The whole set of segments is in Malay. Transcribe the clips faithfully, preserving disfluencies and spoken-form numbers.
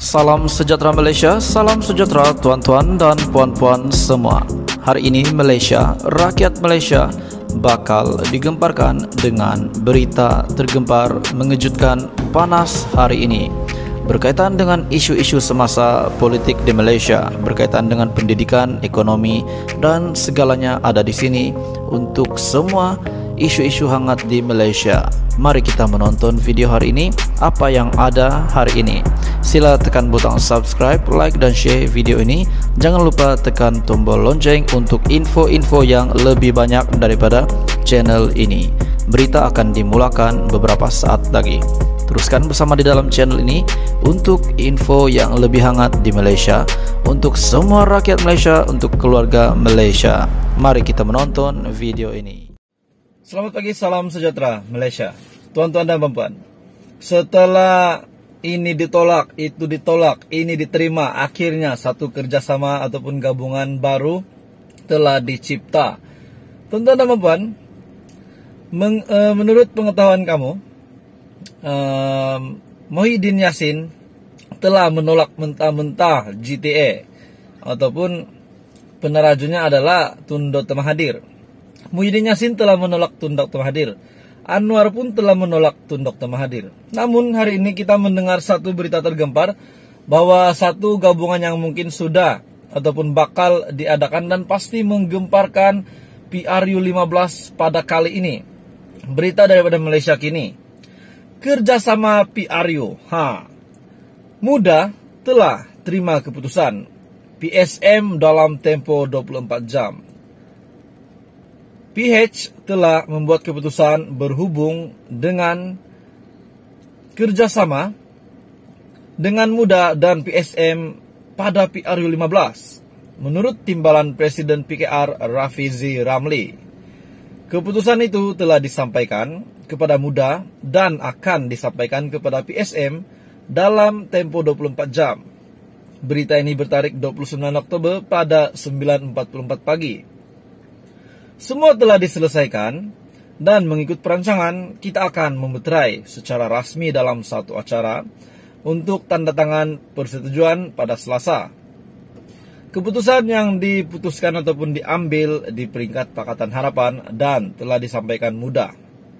Salam sejahtera Malaysia, salam sejahtera tuan-tuan dan puan-puan semua. Hari ini Malaysia, rakyat Malaysia bakal digemparkan dengan berita tergempar mengejutkan panas hari ini berkaitan dengan isu-isu semasa politik di Malaysia, berkaitan dengan pendidikan, ekonomi dan segalanya ada di sini untuk semua isu-isu hangat di Malaysia. Mari kita menonton video hari ini, apa yang ada hari ini. Sila tekan butang subscribe, like dan share video ini. Jangan lupa tekan tombol lonceng untuk info-info yang lebih banyak daripada channel ini. Berita akan dimulakan beberapa saat lagi. Teruskan bersama di dalam channel ini untuk info yang lebih hangat di Malaysia, untuk semua rakyat Malaysia, untuk keluarga Malaysia. Mari kita menonton video ini. Selamat pagi, salam sejahtera Malaysia. Tuan-tuan dan puan-puan, setelah ini ditolak, itu ditolak, ini diterima, akhirnya satu kerjasama ataupun gabungan baru telah dicipta. Tuan-tuan dan puan-puan, meng, e, menurut pengetahuan kamu, e, Muhyiddin Yassin telah menolak mentah-mentah G T A ataupun penerajunya adalah Tun Doktor Mahathir. Muhyiddin Yassin telah menolak Tun Doktor Mahathir. Anwar pun telah menolak Tun Doktor Mahathir. Namun hari ini kita mendengar satu berita tergempar bahwa satu gabungan yang mungkin sudah ataupun bakal diadakan dan pasti menggemparkan P R U lima belas pada kali ini. Berita daripada Malaysia Kini. Kerjasama P R U. Ha. Muda telah terima keputusan P S M dalam tempo dua puluh empat jam. P H telah membuat keputusan berhubung dengan kerjasama dengan Muda dan P S M pada P R U lima belas. Menurut Timbalan Presiden P K R Rafizi Ramli, keputusan itu telah disampaikan kepada Muda dan akan disampaikan kepada P S M dalam tempo dua puluh empat jam. Berita ini bertarik dua puluh sembilan Oktober pada sembilan empat puluh empat pagi. Semua telah diselesaikan dan mengikut perancangan kita akan memeterai secara rasmi dalam satu acara untuk tanda tangan persetujuan pada Selasa. Keputusan yang diputuskan ataupun diambil di peringkat Pakatan Harapan dan telah disampaikan Muda.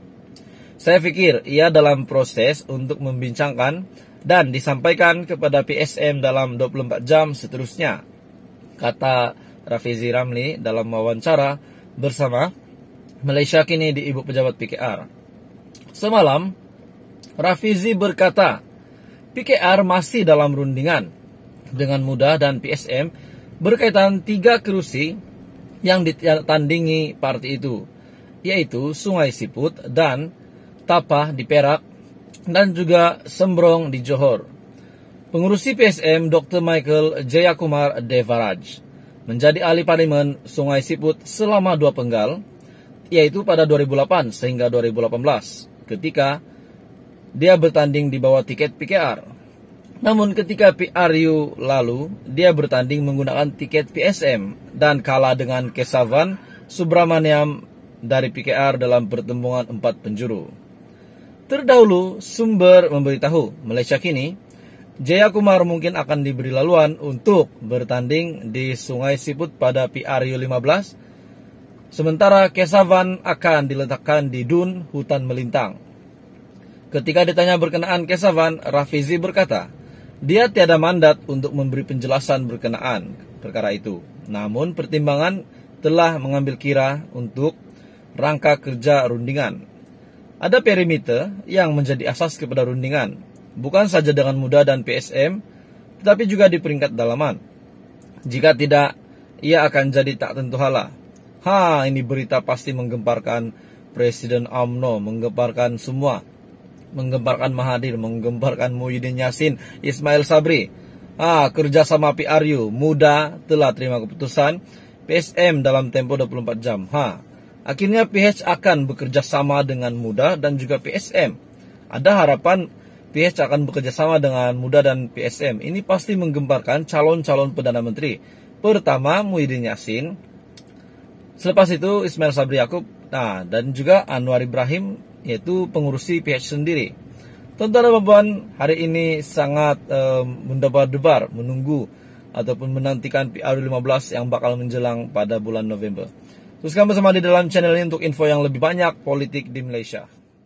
Saya fikir ia dalam proses untuk membincangkan dan disampaikan kepada P S M dalam dua puluh empat jam seterusnya, kata Rafizi Ramli dalam wawancara bersama Malaysia Kini di Ibu Pejabat P K R. Semalam, Rafizi berkata, P K R masih dalam rundingan dengan Muda dan P S M berkaitan tiga kerusi yang ditandingi parti itu, yaitu Sungai Siput dan Tapah di Perak dan juga Sembrong di Johor. Pengurusi P S M Doktor Michael Jayakumar Devaraj menjadi ahli parlimen Sungai Siput selama dua penggal, yaitu pada dua ribu delapan sehingga dua ribu delapan belas, ketika dia bertanding di bawah tiket P K R. Namun ketika P R U lalu, dia bertanding menggunakan tiket P S M dan kalah dengan Kesavan Subramaniam dari P K R dalam pertemuan empat penjuru. Terdahulu, sumber memberitahu Malaysia Kini, Jayakumar mungkin akan diberi laluan untuk bertanding di Sungai Siput pada P R U lima belas, sementara Kesavan akan diletakkan di Dun Hutan Melintang. Ketika ditanya berkenaan Kesavan, Rafizi berkata, dia tiada mandat untuk memberi penjelasan berkenaan perkara itu. Namun pertimbangan telah mengambil kira untuk rangka kerja rundingan. Ada perimeter yang menjadi asas kepada rundingan, bukan saja dengan Muda dan P S M, tetapi juga di peringkat dalaman. Jika tidak, ia akan jadi tak tentu hala. Ha, ini berita pasti menggemparkan Presiden U M N O, menggemparkan semua. Menggemparkan Mahathir, menggemparkan Muhyiddin Yassin, Ismail Sabri. Ha, kerjasama P R U, Muda telah terima keputusan P S M dalam tempo dua puluh empat jam. Ha, akhirnya P H akan bekerja sama dengan Muda dan juga P S M. Ada harapan P H akan bekerja sama dengan Muda dan P S M. Ini pasti menggemparkan calon-calon Perdana Menteri. Pertama Muhyiddin Yassin, selepas itu Ismail Sabri Yaakob, nah, dan juga Anwar Ibrahim, yaitu pengurusi P H sendiri. Tuan-tuan dan puan, hari ini sangat um, mendebar-debar, menunggu ataupun menantikan P R U lima belas yang bakal menjelang pada bulan November. Teruskan bersama di dalam channel ini untuk info yang lebih banyak politik di Malaysia.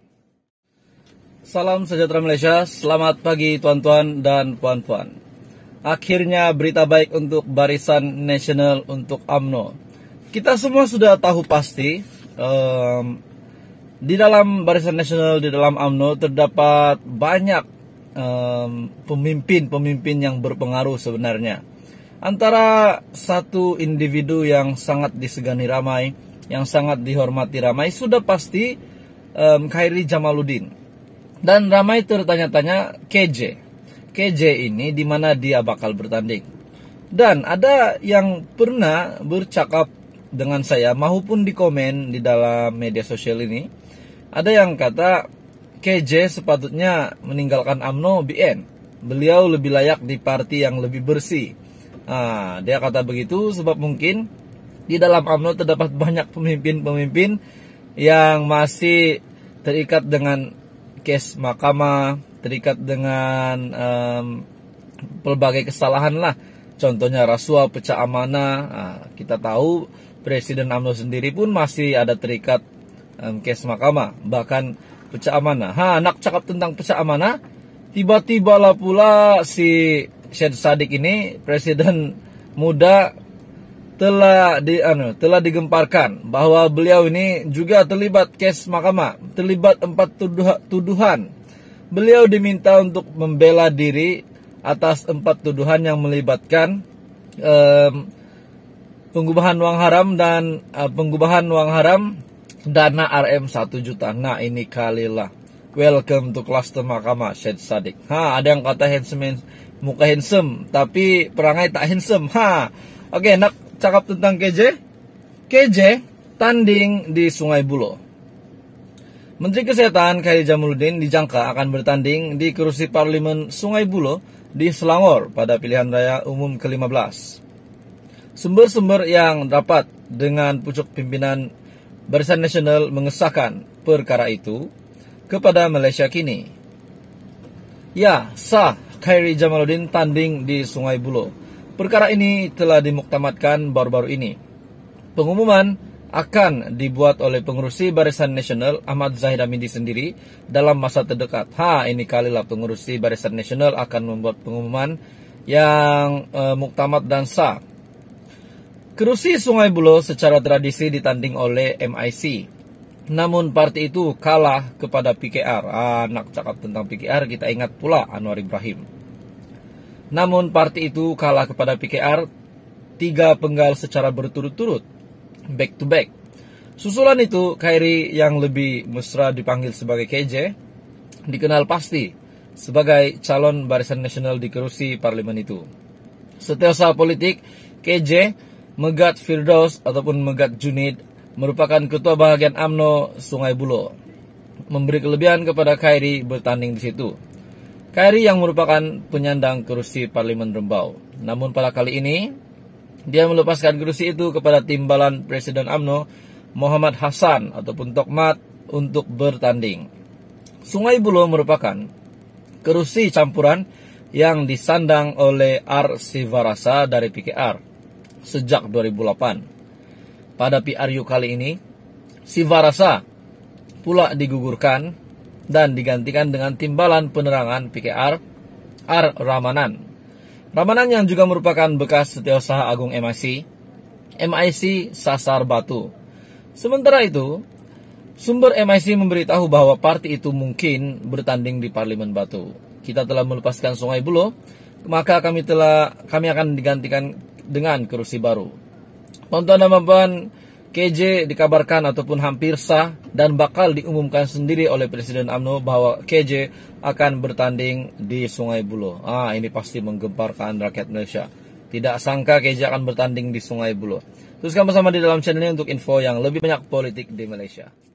Salam sejahtera Malaysia, selamat pagi tuan-tuan dan puan-puan. Akhirnya berita baik untuk Barisan Nasional untuk U M N O. Kita semua sudah tahu pasti, um, di dalam Barisan Nasional, di dalam U M N O terdapat banyak pemimpin-pemimpin um, yang berpengaruh sebenarnya. Antara satu individu yang sangat disegani ramai, yang sangat dihormati ramai, sudah pasti um, Khairi Jamaluddin. Dan ramai tertanya-tanya K J. K J ini di mana dia bakal bertanding. Dan ada yang pernah bercakap dengan saya maupun di komen di dalam media sosial ini, ada yang kata K J sepatutnya meninggalkan U M N O B N. Beliau lebih layak di parti yang lebih bersih. Nah, dia kata begitu sebab mungkin di dalam U M N O terdapat banyak pemimpin-pemimpin yang masih terikat dengan kes mahkamah, terikat dengan um, pelbagai kesalahan lah. Contohnya rasuah, pecah amanah. Nah, kita tahu Presiden U M N O sendiri pun masih ada terikat um, kes mahkamah, bahkan pecah amanah. Ha, nak cakap tentang pecah amanah, tiba-tibalah pula si Syed Saddiq ini, presiden muda, telah di anu, telah digemparkan bahwa beliau ini juga terlibat kes mahkamah, terlibat empat tuduh, tuduhan. Beliau diminta untuk membela diri atas empat tuduhan yang melibatkan um, penggubahan uang haram dan uh, penggubahan uang haram dana R M satu juta. Nah, ini kalilah. Welcome to cluster mahkamah Syed Saddiq. Ha, ada yang kata handsome, muka handsome, tapi perangai tak handsome. Ha. Oke, okay, nak cakap tentang K J. K J tanding di Sungai Buloh. Menteri Kesehatan Khairi Jamaluddin dijangka akan bertanding di kerusi Parlimen Sungai Buloh di Selangor pada pilihan raya umum ke lima belas. Sumber-sumber yang dapat dengan pucuk pimpinan Barisan Nasional mengesahkan perkara itu kepada Malaysia Kini. Ya, sah Khairi Jamaluddin tanding di Sungai Buloh. Perkara ini telah dimuktamadkan baru-baru ini. Pengumuman akan dibuat oleh pengurusi Barisan Nasional Ahmad Zahid Hamidi sendiri dalam masa terdekat. Ha, ini kalilah pengurusi Barisan Nasional akan membuat pengumuman yang uh, muktamad dan sah. Kerusi Sungai Buloh secara tradisi ditanding oleh M I C. Namun parti itu kalah kepada P K R. Ah, nak cakap tentang P K R, kita ingat pula Anwar Ibrahim. Namun parti itu kalah kepada P K R tiga penggal secara berturut-turut, back to back. Susulan itu, Khairi yang lebih mesra dipanggil sebagai K J, dikenal pasti sebagai calon Barisan Nasional di kerusi parlemen itu. Setiausaha politik, K J Megat Firdaus ataupun Megat Junid merupakan ketua bahagian U M N O Sungai Buloh, memberi kelebihan kepada Khairi bertanding di situ. Khairi yang merupakan penyandang kerusi Parlimen Rembau. Namun pada kali ini dia melepaskan kerusi itu kepada timbalan Presiden U M N O Muhammad Hassan ataupun Tokmat untuk bertanding. Sungai Buloh merupakan kerusi campuran yang disandang oleh R Sivarasa dari P K R sejak dua ribu delapan. Pada P R U kali ini, Sivarasa pula digugurkan dan digantikan dengan timbalan penerangan P K R R Ramanan. Ramanan yang juga merupakan bekas Setiausaha Agung M I C, M I C Sasar Batu. Sementara itu, sumber M I C memberitahu bahwa parti itu mungkin bertanding di Parlimen Batu. Kita telah melepaskan Sungai Buloh, maka kami telah kami akan digantikan dengan kerusi baru. Tuan-tuan dan puan, K J dikabarkan ataupun hampir sah dan bakal diumumkan sendiri oleh Presiden U M N O bahwa K J akan bertanding di Sungai Buloh. Ah, ini pasti menggemparkan rakyat Malaysia. Tidak sangka K J akan bertanding di Sungai Buloh. Teruskan bersama di dalam channel ini untuk info yang lebih banyak politik di Malaysia.